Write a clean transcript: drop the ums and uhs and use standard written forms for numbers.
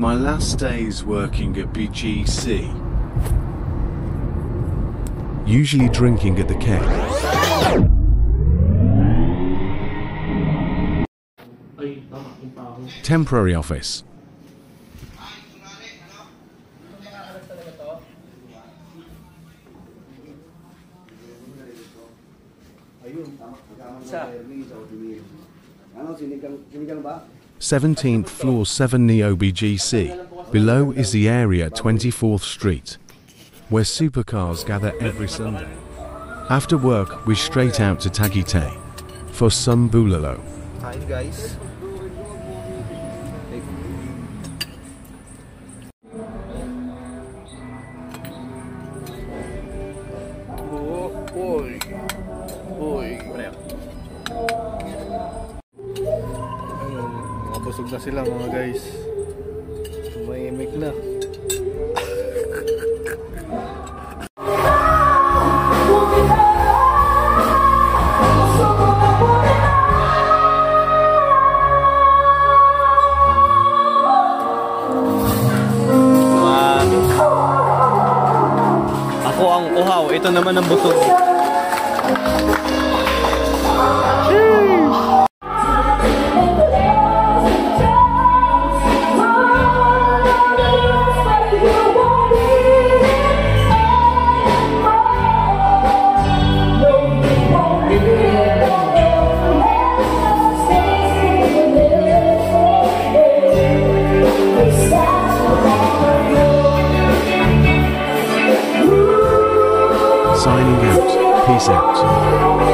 My last days working at BGC. Usually drinking at the keg. Temporary office. Sa 17th floor 7 Neo BGC. Below is the area at 24th Street, where supercars gather every Sunday. After work, we straight out to Tagaytay for some bulalo. Hi guys. Busog na sila mga guys. Mayimik na. Ako ang uhaw, ito naman ang busog. Signing out. Peace out.